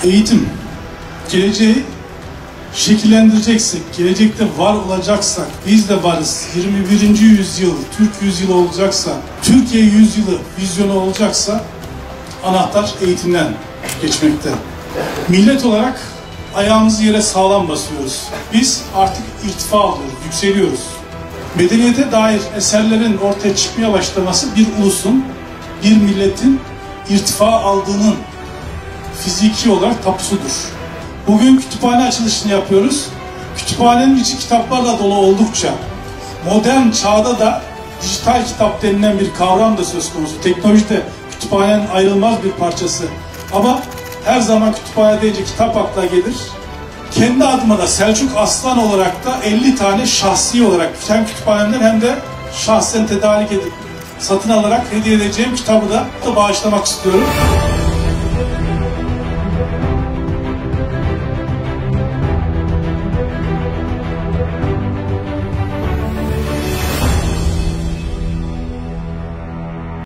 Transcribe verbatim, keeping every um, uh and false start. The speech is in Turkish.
Eğitim, geleceği şekillendireceksek, gelecekte var olacaksak, biz de varız, yirmi birinci yüzyıl, Türk yüzyılı olacaksa, Türkiye yüzyılı vizyonu olacaksa, anahtar eğitimden geçmekte. Millet olarak ayağımızı yere sağlam basıyoruz. Biz artık irtifa alıyoruz, yükseliyoruz. Medeniyete dair eserlerin ortaya çıkmaya başlaması bir ulusun, bir milletin irtifa aldığının fiziki olarak tapusudur. Bugün kütüphane açılışını yapıyoruz. Kütüphanenin içi kitaplarla dolu oldukça, modern çağda da dijital kitap denilen bir kavram da söz konusu. Teknoloji de kütüphanenin ayrılmaz bir parçası. Ama her zaman kütüphane deyince kitap akla gelir. Kendi adıma da Selçuk Aslan olarak da elli tane şahsi olarak hem kütüphanemden hem de şahsen tedarik edip satın alarak hediye edeceğim kitabı da bağışlamak istiyorum.